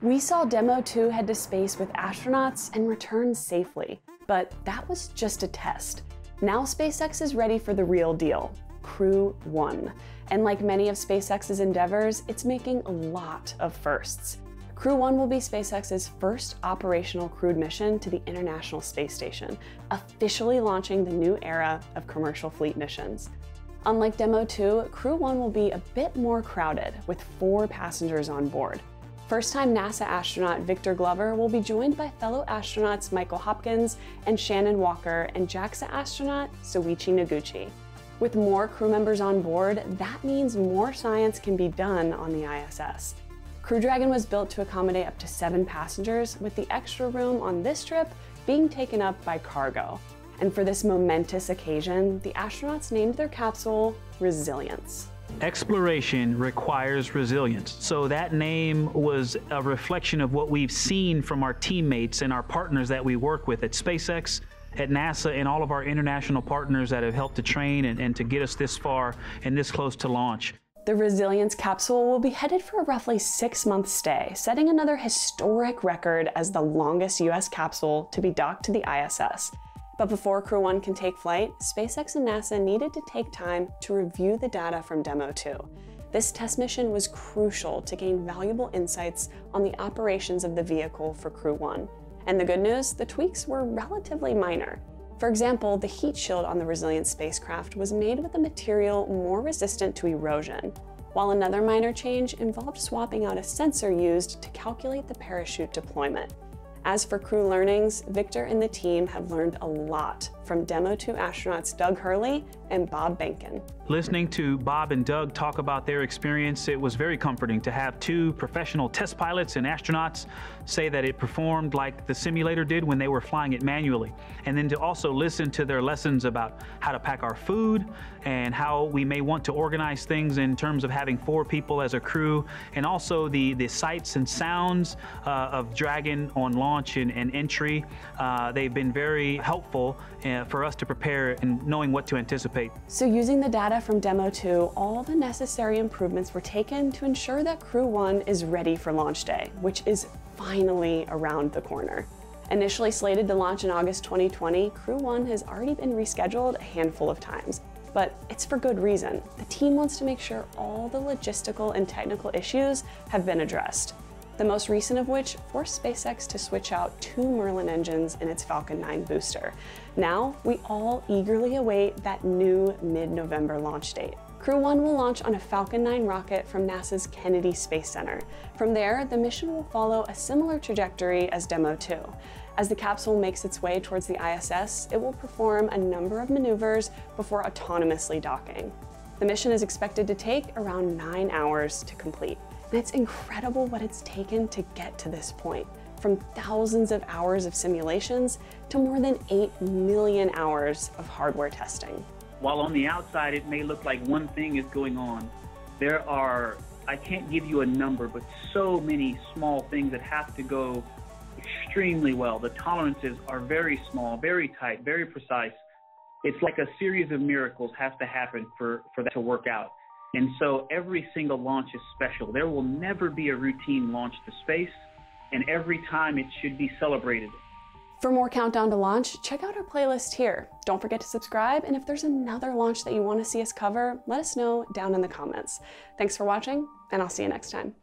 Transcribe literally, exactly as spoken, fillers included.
We saw Demo two head to space with astronauts and return safely, but that was just a test. Now SpaceX is ready for the real deal, Crew one. And like many of SpaceX's endeavors, it's making a lot of firsts. Crew one will be SpaceX's first operational crewed mission to the International Space Station, officially launching the new era of commercial fleet missions. Unlike Demo two, Crew one will be a bit more crowded, with four passengers on board. First-time NASA astronaut Victor Glover will be joined by fellow astronauts Michael Hopkins and Shannon Walker and JAXA astronaut Soichi Noguchi. With more crew members on board, that means more science can be done on the I S S. Crew Dragon was built to accommodate up to seven passengers, with the extra room on this trip being taken up by cargo. And for this momentous occasion, the astronauts named their capsule Resilience. Exploration requires resilience. So that name was a reflection of what we've seen from our teammates and our partners that we work with at SpaceX, at NASA, and all of our international partners that have helped to train and, and to get us this far and this close to launch. The Resilience capsule will be headed for a roughly six-month stay, setting another historic record as the longest U S capsule to be docked to the I S S. But before Crew one can take flight, SpaceX and NASA needed to take time to review the data from Demo two. This test mission was crucial to gain valuable insights on the operations of the vehicle for Crew one. And the good news, the tweaks were relatively minor. For example, the heat shield on the Resilience spacecraft was made with a material more resistant to erosion, while another minor change involved swapping out a sensor used to calculate the parachute deployment. As for crew learnings, Victor and the team have learned a lot from Demo two astronauts Doug Hurley and Bob Behnken. Listening to Bob and Doug talk about their experience, it was very comforting to have two professional test pilots and astronauts say that it performed like the simulator did when they were flying it manually. And then to also listen to their lessons about how to pack our food and how we may want to organize things in terms of having four people as a crew, and also the, the sights and sounds uh, of Dragon on launch and, and entry. Uh, they've been very helpful uh, for us to prepare and knowing what to anticipate. So using the data from Demo two, all the necessary improvements were taken to ensure that Crew one is ready for launch day, which is finally around the corner. Initially slated to launch in August twenty twenty, Crew one has already been rescheduled a handful of times. But it's for good reason. The team wants to make sure all the logistical and technical issues have been addressed. The most recent of which forced SpaceX to switch out two Merlin engines in its Falcon nine booster. Now, we all eagerly await that new mid-November launch date. Crew one will launch on a Falcon nine rocket from NASA's Kennedy Space Center. From there, the mission will follow a similar trajectory as Demo two. As the capsule makes its way towards the I S S, it will perform a number of maneuvers before autonomously docking. The mission is expected to take around nine hours to complete. And it's incredible what it's taken to get to this point, from thousands of hours of simulations to more than eight million hours of hardware testing. While on the outside it may look like one thing is going on, there are, I can't give you a number, but so many small things that have to go extremely well. The tolerances are very small, very tight, very precise. It's like a series of miracles has to happen for, for that to work out. And so every single launch is special. There will never be a routine launch to space, and every time it should be celebrated. For more Countdown to Launch, check out our playlist here. Don't forget to subscribe, and if there's another launch that you want to see us cover, let us know down in the comments. Thanks for watching, and I'll see you next time.